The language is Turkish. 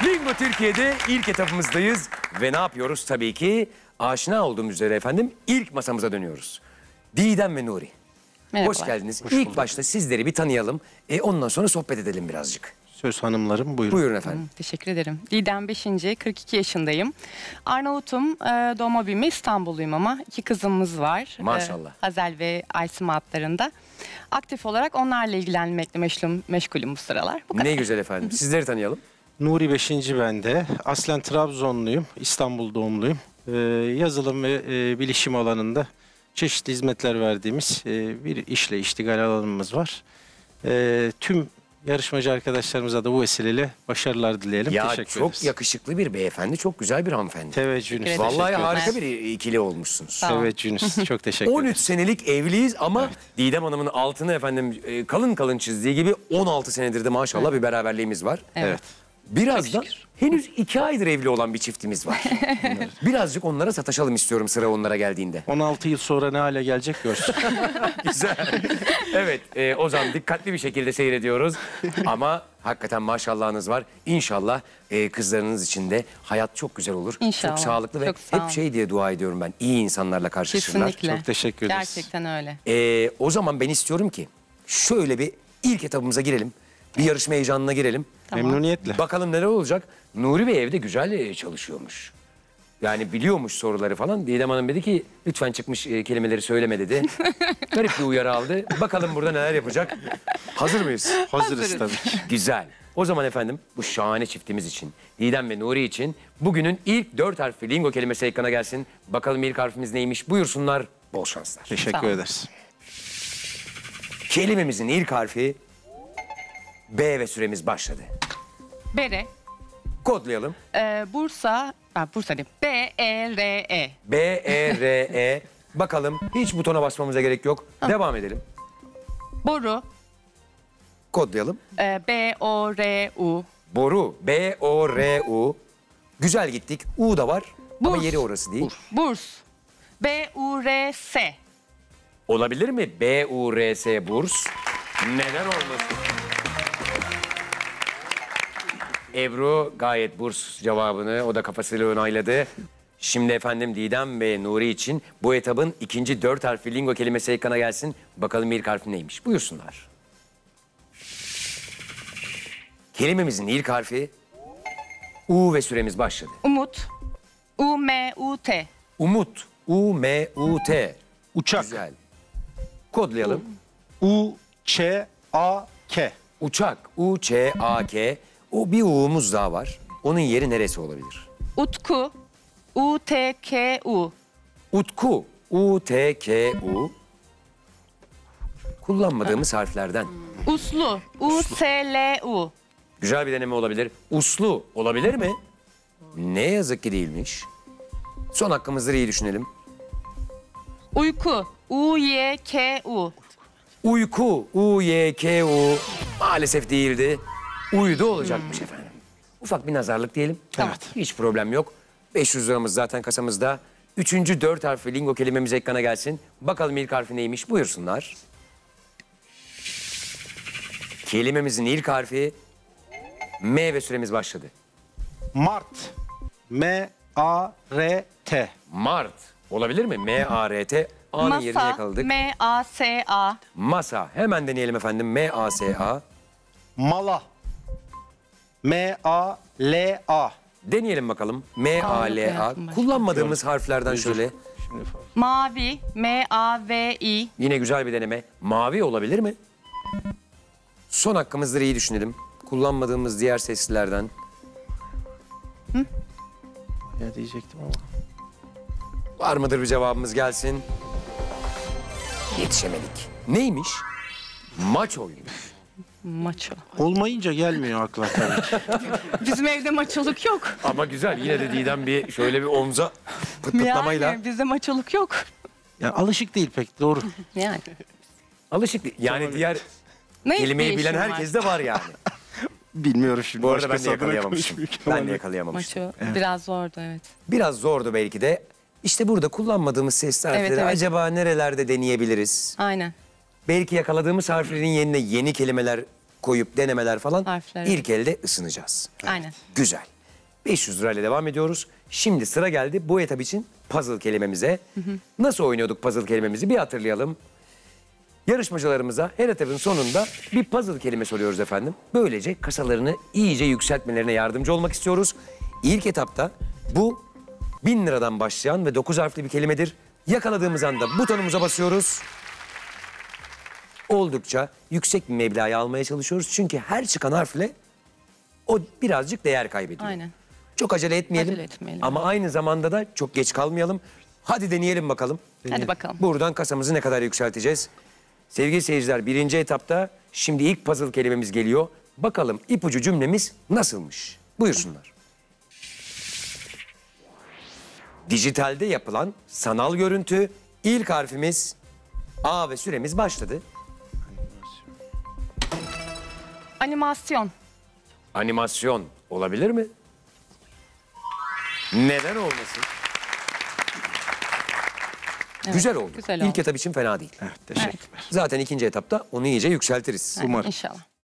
Lingo Türkiye'de ilk etapımızdayız ve ne yapıyoruz? Tabii ki aşina olduğumuz üzere efendim ilk masamıza dönüyoruz. Didem ve Nuri. Merhabalar. Hoş geldiniz. İlk başta sizleri bir tanıyalım. Ondan sonra sohbet edelim birazcık. Söz hanımlarım, buyurun. Buyurun efendim. Teşekkür ederim. Didem 5. 42 yaşındayım. Arnavut'um, doğma büyüme İstanbulluyum ama 2 kızımız var. Maşallah. Hazel ve Aysima adlarında. Aktif olarak onlarla ilgilenmekle meşgulüm bu sıralar. Bu kadar. Ne güzel efendim. Sizleri tanıyalım. Nuri 5. ben de. Aslen Trabzonluyum, İstanbul doğumluyum. Yazılım ve bilişim alanında çeşitli hizmetler verdiğimiz bir işle iştigal alanımız var. Tüm yarışmacı arkadaşlarımıza da bu vesileyle başarılar dileyelim. Ya Teşekkür çok ederiz. yakışıklı bir beyefendi, çok güzel bir hanımefendi. Teveccühünüz. Teşekkür ederim. Vallahi Teşekkür harika ederiz. bir ikili olmuşsunuz. Sağ olun. Teveccühünüz. Çok teşekkür 13 ederim. senelik evliyiz ama Didem Hanım'ın altını efendim kalın kalın çizdiği gibi 16 senedir de maşallah bir beraberliğimiz var. Evet. Birazdan henüz 2 aydır evli olan bir çiftimiz var. Birazcık onlara sataşalım istiyorum sıra onlara geldiğinde. 16 yıl sonra ne hale gelecek görsün. Güzel. Evet o zaman dikkatli bir şekilde seyrediyoruz. Ama hakikaten maşallahınız var. İnşallah kızlarınız için de hayat çok güzel olur. İnşallah. Çok sağlıklı ve Çok sağ olun. hep şey diye dua ediyorum ben. İyi insanlarla karşılaşırlar. Kesinlikle. Çok teşekkür ederiz. Gerçekten öyle. O zaman ben istiyorum ki şöyle bir ilk etapımıza girelim. Bir yarışma heyecanına girelim. Tamam. Memnuniyetle. Bakalım neler olacak. Nuri Bey evde güzel çalışıyormuş. Yani biliyormuş soruları falan. Didem Hanım dedi ki lütfen çıkmış kelimeleri söyleme dedi. Garip bir uyarı aldı. Bakalım burada neler yapacak. Hazır mıyız? Hazırız tabii ki. Güzel. O zaman efendim bu şahane çiftimiz için, Didem ve Nuri için bugünün ilk 4 harfli lingo kelimesi ekrana gelsin. Bakalım ilk harfimiz neymiş? Buyursunlar. Bol şanslar. Sağ Teşekkür olun. ederiz. Kelimemizin ilk harfi B ve süremiz başladı. Bere, Kodlayalım. Bursa değil. B-E-R-E. B-E-R-E. Bakalım hiç butona basmamıza gerek yok. Devam edelim. Boru, Kodlayalım. B-O-R-U. Boru. B-O-R-U. Güzel gittik. U da var ama Burs. yeri orası değil. Burs, B-U-R-S. Olabilir mi? B-U-R-S burs. Neden olmasın? Ebru gayet burs cevabını o da kafasıyla onayladı. Şimdi efendim Didem ve Nuri için bu etabın ikinci 4 harfli lingo kelimesi ekrana gelsin. Bakalım ilk harfi neymiş? Buyursunlar. Kelimemizin ilk harfi U ve süremiz başladı. Umut, U-M-U-T. Umut. U-M-U-T. Uçak. Güzel. Kodlayalım. U-Ç-A-K. Uçak. U-Ç-A-K. O bir U'muz daha var. Onun yeri neresi olabilir? Utku, U-T-K-U. Utku. U-T-K-U. Kullanmadığımız harflerden. Uslu, U-S-L-U. Güzel bir deneme olabilir. Uslu olabilir mi? Ne yazık ki değilmiş. Son hakkımızdır, iyi düşünelim. Uyku, U-Y-K-U. Uyku. U-Y-K-U. Maalesef değildi. Uydu olacakmış efendim. Ufak bir nazarlık diyelim. Tamam. Hiç problem yok. 500 liramız zaten kasamızda. Üçüncü 4 harfli lingo kelimemiz ekrana gelsin. Bakalım ilk harfi neymiş? Buyursunlar. Kelimemizin ilk harfi M ve süremiz başladı. Mart. M-A-R-T. Mart. Olabilir mi? M-A-R-T. A'nın yerine Masa, yakaladık. M-A-S-A. Masa. Hemen deneyelim efendim. M-A-S-A. Mala. M-A-L-A. Deneyelim bakalım. M-A-L-A. hayatım başka. Kullanmadığımız harflerden şöyle. Şimdi falan. Mavi, M-A-V-I. Yine güzel bir deneme. Mavi olabilir mi? Son hakkımızdır, iyi düşünelim. Kullanmadığımız diğer seslilerden. Ya diyecektim ama. Var mıdır bir cevabımız gelsin? Yetişemedik. Neymiş? Maçoymuş. Maço. Olmayınca gelmiyor akla tabii. Bizim evde maçoluk yok. Ama güzel. Yine de Didem bir şöyle bir omza pıtlamayla. Yani bizde maçoluk yok. Ya alışık değil pek, doğru. Yani. Alışık değil. Yani diğer Ne kelimeyi bilen değişim var? herkes de var yani. Bilmiyorum şimdi. Bu arada ben de başkası adına yakalayamamıştım. konuşmayayım. Ben de yakalayamamıştım. Maço biraz zordu, evet. Biraz zordu belki de. İşte burada kullanmadığımız sesli harfleri evet. acaba nerelerde deneyebiliriz? Aynen. Belki yakaladığımız harflerin yerine yeni kelimeler koyup denemeler falan. Harfler, İlk elde ısınacağız. Aynen. Güzel. 500 lirayla devam ediyoruz. Şimdi sıra geldi bu etap için puzzle kelimemize. Nasıl oynuyorduk puzzle kelimemizi bir hatırlayalım. Yarışmacılarımıza her etapın sonunda bir puzzle kelime soruyoruz efendim. Böylece kasalarını iyice yükseltmelerine yardımcı olmak istiyoruz. İlk etapta bu 1000 liradan başlayan ve 9 harfli bir kelimedir. Yakaladığımız anda butonumuza basıyoruz. Oldukça yüksek bir meblağı almaya çalışıyoruz. Çünkü her çıkan harfle o birazcık değer kaybediyor. Aynen. Çok acele etmeyelim. Acele etmeyelim. Ama aynı zamanda da çok geç kalmayalım. Hadi deneyelim bakalım. Hadi bakalım. Buradan kasamızı ne kadar yükselteceğiz? Sevgili seyirciler, birinci etapta şimdi ilk puzzle kelimemiz geliyor. Bakalım ipucu cümlemiz nasılmış? Buyursunlar. Dijitalde yapılan sanal görüntü, ilk harfimiz A ve süremiz başladı. Animasyon. Animasyon olabilir mi? Neden olmasın? Evet, Güzel oldu. güzel İlk oldu. etap için fena değil. Evet, teşekkürler. Zaten ikinci etapta onu iyice yükseltiriz. Aynen, Umarım. İnşallah.